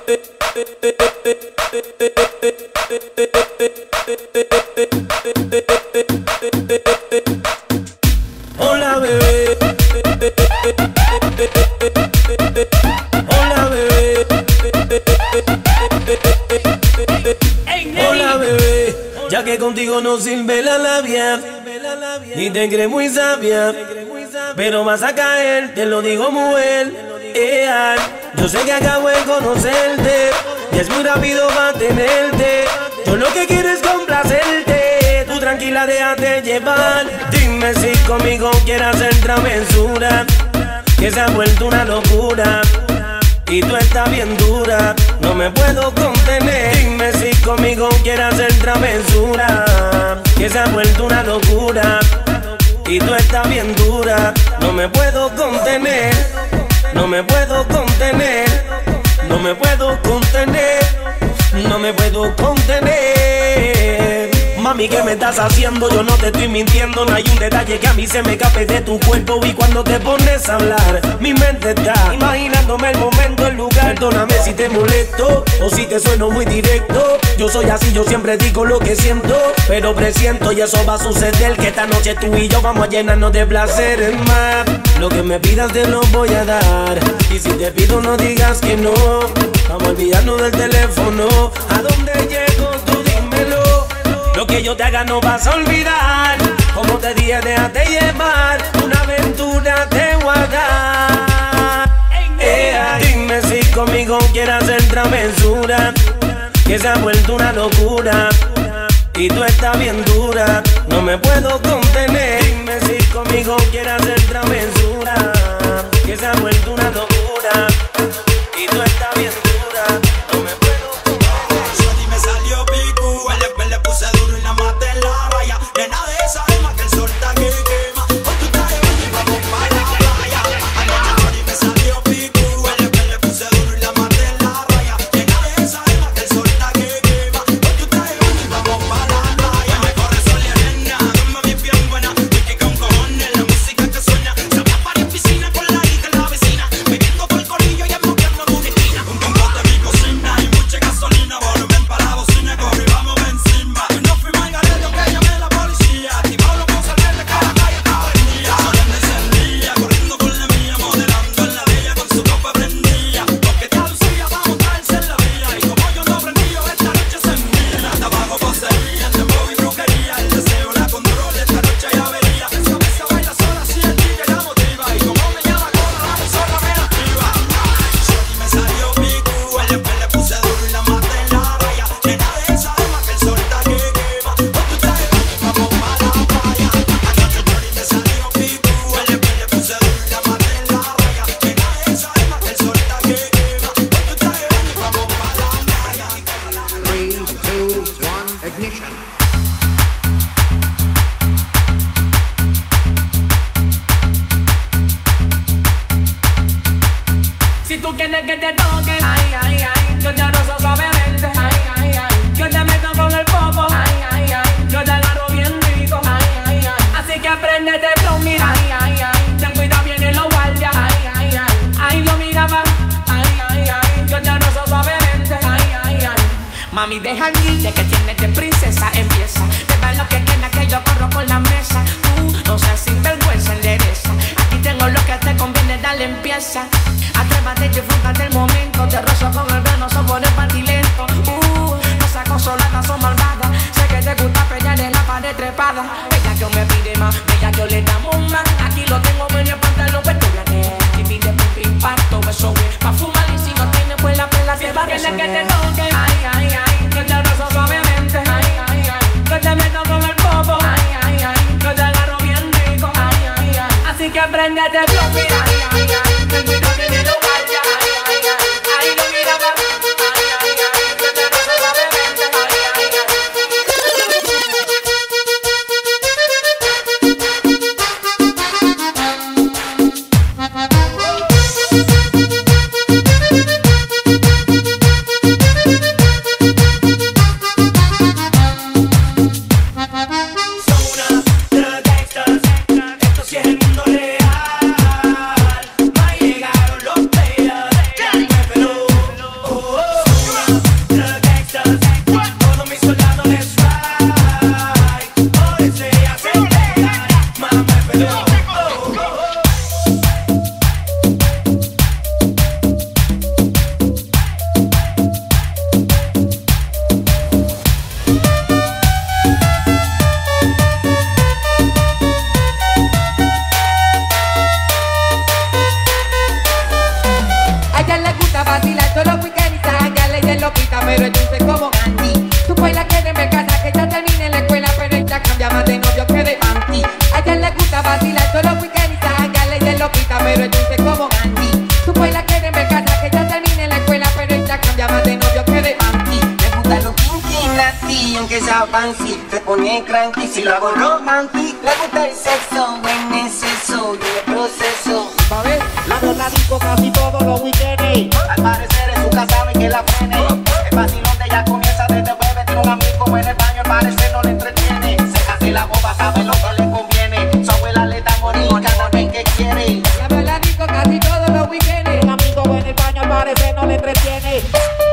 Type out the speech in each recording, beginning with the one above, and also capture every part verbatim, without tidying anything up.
Hola bebé, hola bebé, hola bebé, ya que contigo no sirve la labia, ni te crees muy sabia, pero vas a caer, te lo digo mujer. Yeah. Yo sé que acabo de conocerte y es muy rápido mantenerte. Yo lo que quiero es complacerte, tú tranquila déjate llevar. Dime si conmigo quieres hacer travesura, que se ha vuelto una locura y tú estás bien dura, no me puedo contener. Dime si conmigo quieres hacer travesura, que se ha vuelto una locura y tú estás bien dura, no me puedo contener. No me puedo contener, no me puedo contener, no me puedo contener. Mami, ¿qué me estás haciendo? Yo no te estoy mintiendo. No hay un detalle que a mí se me escape de tu cuerpo. Y cuando te pones a hablar, mi mente está imaginándome el momento, el lugar. Perdóname si te molesto o si te sueno muy directo. Yo soy así, yo siempre digo lo que siento, pero presiento y eso va a suceder, que esta noche tú y yo vamos a llenarnos de placeres más. Lo que me pidas te lo voy a dar, y si te pido no digas que no. Vamos a olvidarnos del teléfono. ¿A dónde llego? Tú dímelo. Lo que yo te haga no vas a olvidar. Como te dije, déjate llevar. Una aventura te voy a dar. Eh, dime si conmigo quieres hacer travesura, que se ha vuelto una locura y tú estás bien dura, no me puedo contener. Dime si conmigo quieres hacer travesura, que se ha vuelto una locura y tú estás bien dura, no me puedo contener. Shorty me salió picu, el después le puse duro y la maté en la raya. Nena de esa gema que el sol está que quema. Con tu traje y vamos para la playa. Shorty me salió picu, el después le puse duro y la maté en la raya. Nena de esa gema que el sol está que quema. Con tu traje y vamos para la playa. Me corre sol y arena, toma mi bien buena. Whisky con cojones, la música que suena. Sabía para en piscina con la hija en la vecina. Bebiendo por el corillo y emboqueando en una esquina. Un compote en mi cocina y mucha gasolina. Volumen para la bocina, corre y vamos encima. No fui mal garete que llamé la policía. Activado los conservantes que la calle estaba vendida. Sonando encendida, corriendo con la mía, modelando en la de ella con su copa prendida. Porque está Lucía, vamos a traerse en la vía. Y como yo no prendí, esta noche se mía. Hasta abajo poseía, el dembow y brujería. El deseo la control, esta noche ya vería. Esa mesa baila sola, si el D J la motiva. Y como me llama cola, la persona me la activa. Shorty me salió picu, el después le puse duro y la maté en la raya. Nena de esa gema que el sol está que quema. Con tu traje y vamos para la playa. Anoche Shorty me salió picu, el después le puse duro y la maté en la raya. Nena de esa gema que el sol está que quema. Con tu traje y vamos para la playa. Three, two, one, ignition. Si tú quieres que te toque, ay, ay, ay, yo te rozo suavemente, ay, ay, ay, yo te meto con el popo, ay, ay, ay, yo te agarro bien rico, ay, ay, ay, así que apréndete flow, mira, ay, ay, ay, ten cuidado vienen los guardias, ay, ay, ay, ay, lo miraba, ay, ay, ay, yo te rozo suavemente, ay, ay, ay, mami deja el guille que tienes de princesa, empieza, te va lo que quieras que yo corro por la mesa, tú no seas sinvergüenza, endereza, aquí tengo lo que te conviene, dale empieza. Atrévate y disfrútate el momento. Te rozo con el venoso por el pantilento. Uh, no seas consolada, son malvada. Sé que te gusta pelear en la pared trepada. Ella que me pide más, ella que le damos más. Aquí lo tengo en el pantalón, pero estudiate. Y pide pipi, impacto, beso, güey. Pa' fumar y si no tienes, pues la pela se va a resolver. Que te toque, ay, ay, ay. Yo te rozo suavemente, ay, ay, ay. Yo te meto con el popo, ay, ay, ay. Yo te agarro bien rico, ay, ay, ay. Así que apréndete flow, mira, ay, ay, ay. Ten cuidado que viene los guardias, ay, ay, ay. Ahí lo miraba, ay, ay, ay. Yo te rozo suavemente, ay, ay, ay. Son una de las gangsters, esto sí es el mundo real. pero es dulce como Andy. Tu la quiere ver casa, que ya termine la escuela, pero ella cambia más de novio que de panty. A ella le gusta vacilar todos los weekends y a ella le loquita, pero es dulce como Andy. Tu la quiere ver casa, que ya termine la escuela, pero ella cambia más de novio que de panty. Me gusta lo kinky, nasty, aunque sea fancy. Te pone cranky si lo hago romantic. Le gusta el sexo, buen exceso y el proceso. Pa' ver, la gorda disco casi todos los weekends. Al parecer en su casa sabe que la frene. El vacilón de ella comienza desde jueves. Tiene un amigo en el baño, al parecer no le entretiene. Se hace la boba, sabe lo que le conviene. Su abuela le da morir cada vez que quiere. La gorda disco casi todos los weekends. Un amigo en el baño, al parecer no le entretiene.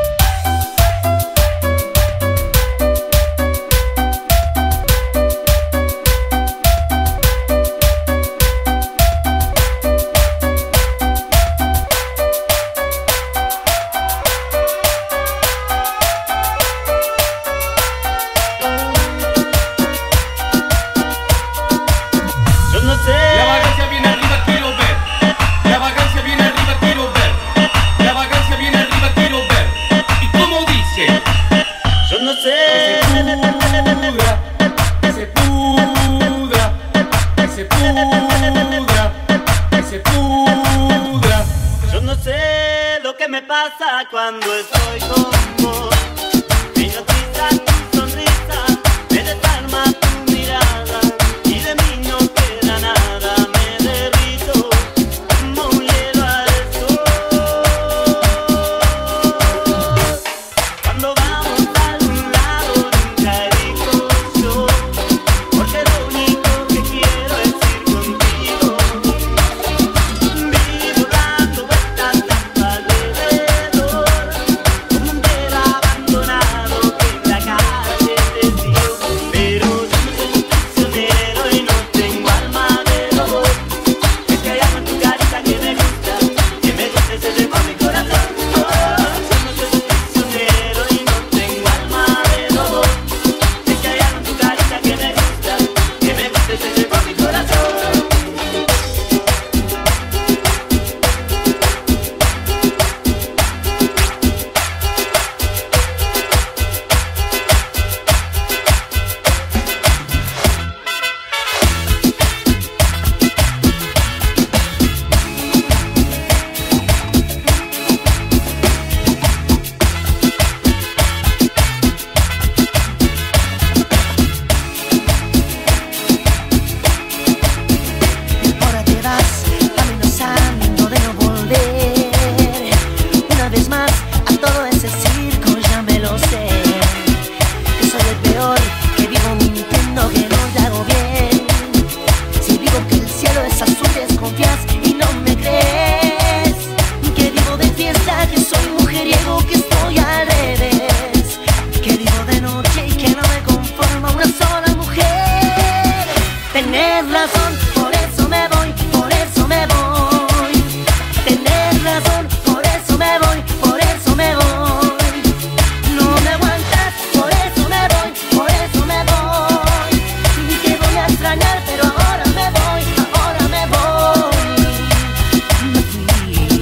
Cuando estoy con vos, me hipnotiza tu sonrisa, me desarma tu mirada y de mí no queda nada. Me derrito como un hielo al sol. Cuando vamos a algún lado nunca elijo yo, porque lo único que quiero es ir contigo. Vivo dando vueltas alrededor, como un tren abandonado que en la calle desvió. Pero yo no soy un prisionero y no tengo alma de lobo. Es que hay algo en tu carita que me gusta, que me gusta y se lleva mi corazón. Oh, yo no soy un prisionero y no tengo alma de lobo. Es que hay algo en tu carita que me gusta, que me gusta y se lleva mi corazón. Ahora te vas amenazando de no volver. Una vez más a todo ese circo ya me lo sé. Que soy el peor, que vivo mintiendo, que no te hago bien. Si digo que el cielo es azul desconfías y no me crees. Que vivo de fiesta, que soy mujeriego, que estoy al revés. Que vivo de noche y que no me conformo a una sola mujer. Tenés razón, por eso me voy, por eso me voy. Tenés razón, por eso me voy, por eso me voy. No me aguantas, por eso me voy, por eso me voy. Te voy a extrañar, pero ahora me voy, ahora me voy. Me fui.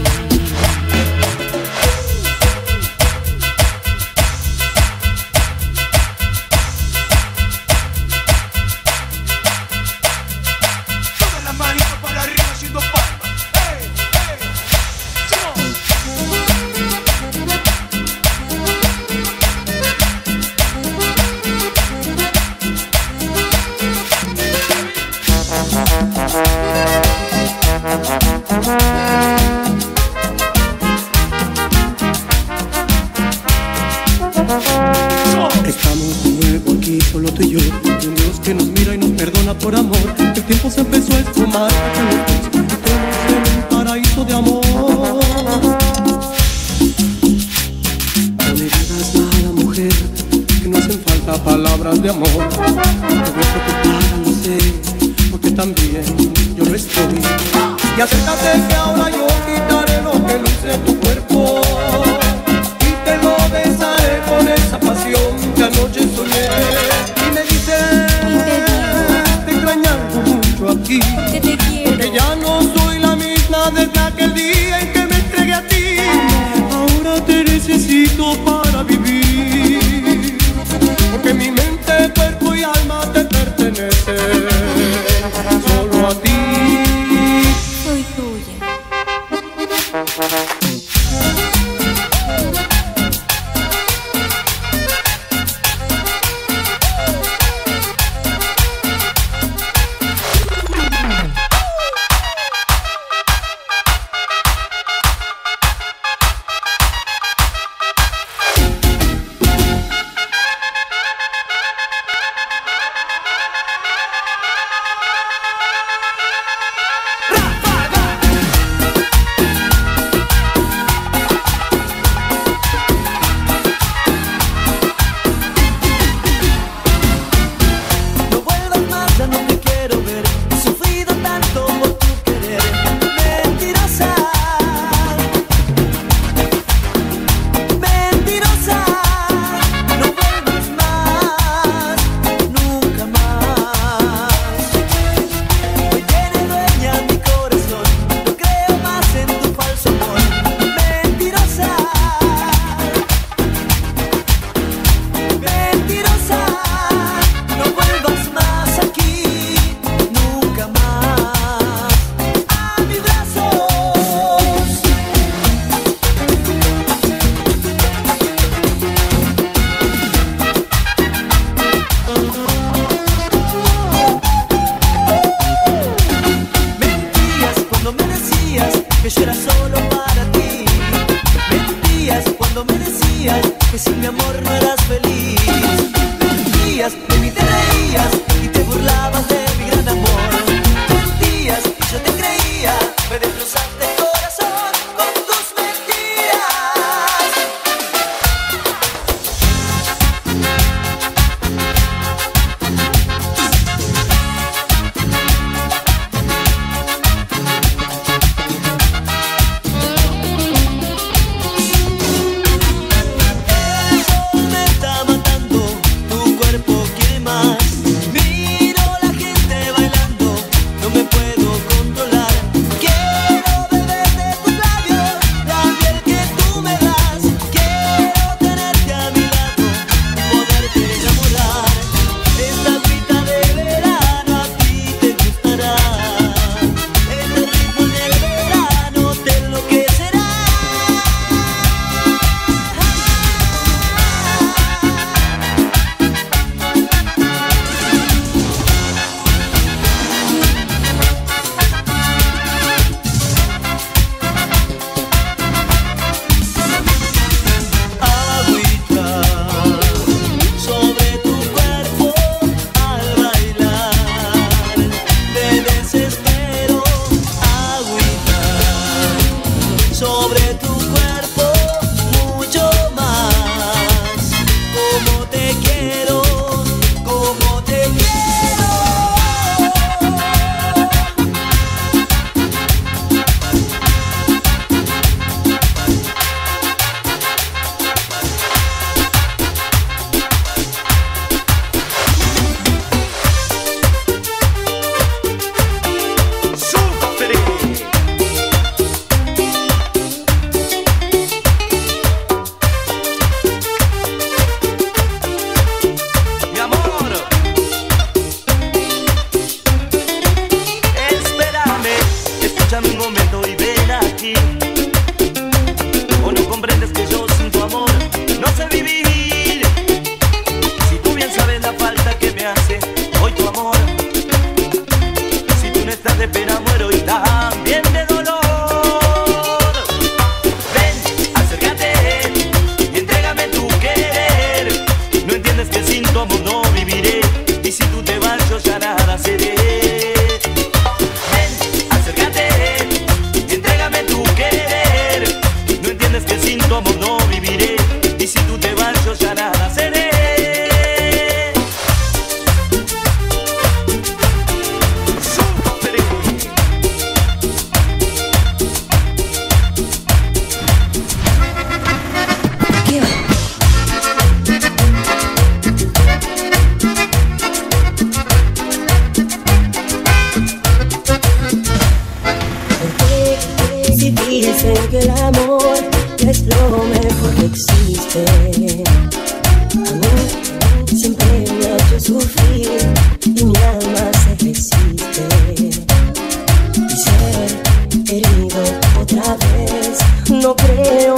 Todas las manitos para arriba haciendo palmas. ¡Ey, ey! Estamos de nuevo aquí, solo tú y yo, y un Dios que nos mira y nos perdona por amor. El tiempo se empezó a esfumar, estamos en un paraíso de amor. No le digas nada a la mujer, que no hacen falta palabras de amor. Te voy preocupada, lo sé, porque también yo lo estoy. Y acércate que ahora yo quitaré lo que luce tu cuerpo y te lo besaré con esa pasión que anoche soñé. Y me dices, te extrañando mucho aquí, que te quiero, porque ya no soy la misma desde aquel día en que me entregué a ti. Ahora te necesito para vivir.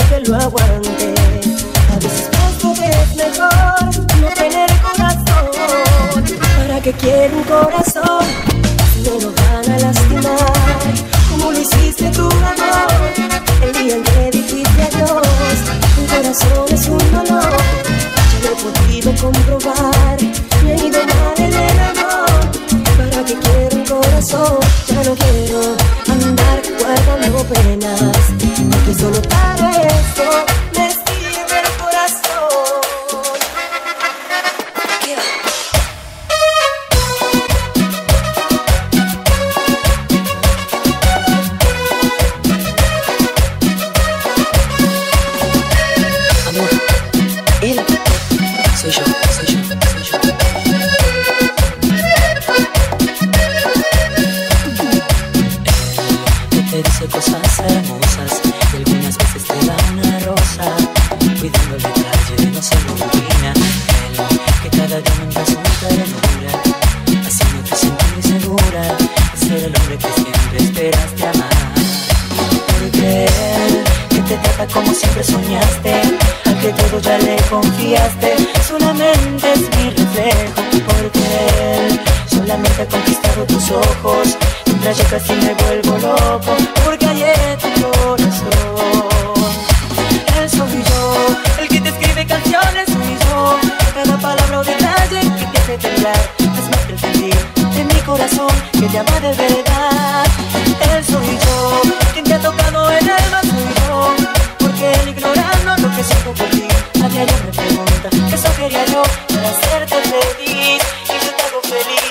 que lo aguante. A veces pienso que es mejor no tener corazón. ¿Para qué quiero un corazón si no lo van a lastimar? Como lo hiciste tú, amor, el día en que dijiste adiós. Un corazón es un dolor, ya lo he podido comprobar. Me he ido mal en el amor. ¿Para qué quiero un corazón? Ya no quiero andar guardando penas, porque solo para esto me sirve el corazón. Yeah. Amor, él soy yo, soy yo, soy yo. Te dice cosas hermosas y algunas veces te da una rosa, cuidando el detalle de no ser rutina. Él que cada día aumenta su ternura, haciéndote sentir segura de ser el hombre que siempre esperaste amar. Porque él que te trata como siempre soñaste, al que todo ya le confiaste, solamente es mi reflejo. Porque él solamente ha conquistado tus ojos, mientras yo casi me vuelvo loco, porque hay en tu corazón. Él soy yo, el que te escribe canciones soy yo, cada palabra o detalle que te hace temblar, hazme pretendir en mi corazón que te ama de verdad. Él soy yo, quien te ha tocado el alma soy yo, porque él ignorando lo que siento por ti, a diario me pregunta, eso quería yo para hacerte feliz, y yo te hago feliz.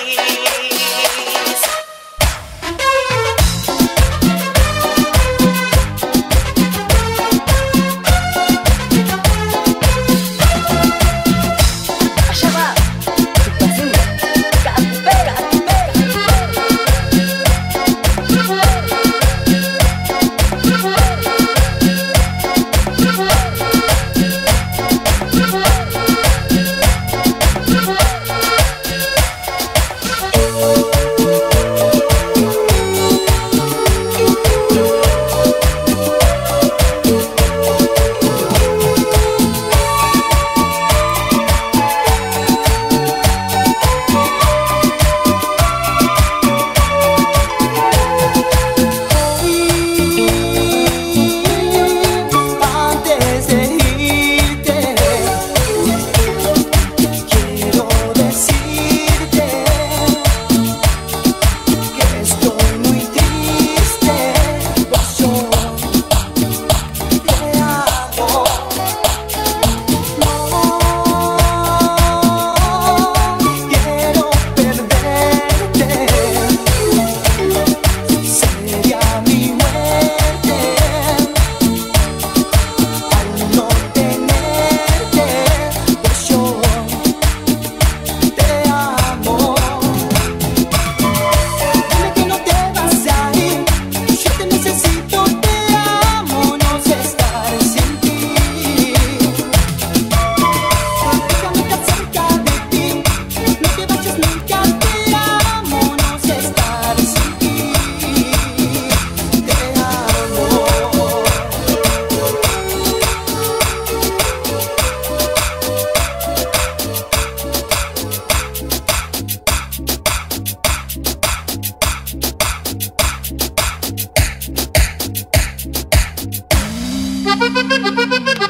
Thank you.